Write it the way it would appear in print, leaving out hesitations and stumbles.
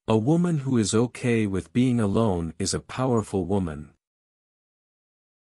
A woman who is okay with being alone is a powerful woman.